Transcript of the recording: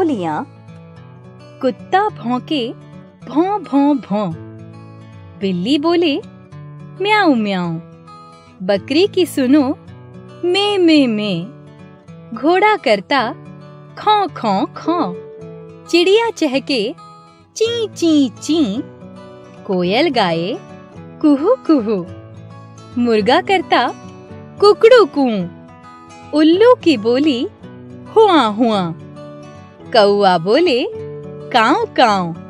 बोलियां। कुत्ता भौंके भौं भौं भौं, बिल्ली बोले म्याऊं म्याऊं, बकरी की सुनो मे मे मे, घोड़ा करता खौं खौं खौं, चिड़िया चहके ची ची ची, कोयल गाए कुहू कुहू, मुर्गा करता कुकड़ू कू, उल्लू की बोली हुआ हुआ, कौआ बोले काऊ काऊ,